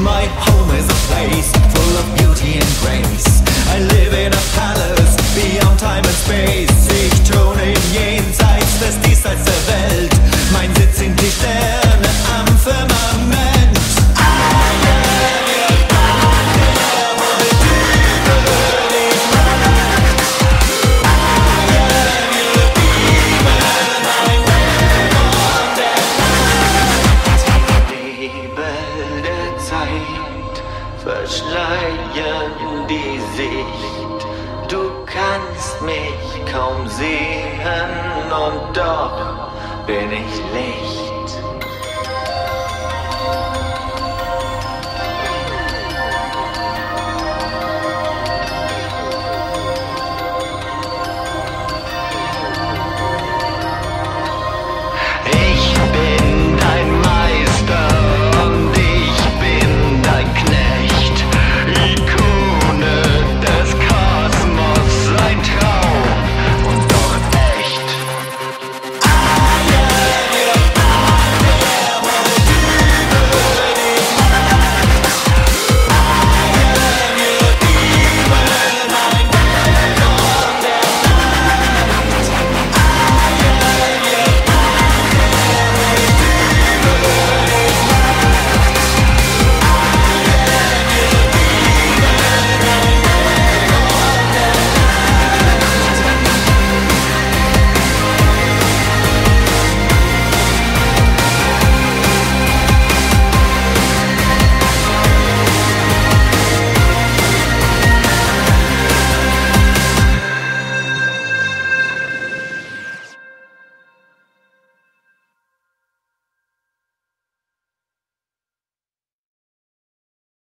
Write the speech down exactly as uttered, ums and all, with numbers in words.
My home is a place full of beauty and grace. I live in a palace beyond time and space. Ich throne im Jenseits des Diesseits der Welt. Mein Sitz sind die Sterne am Firmament. Nebel der Zeit verschleiern die Sicht. Du kannst mich kaum sehen und doch bin ich Licht.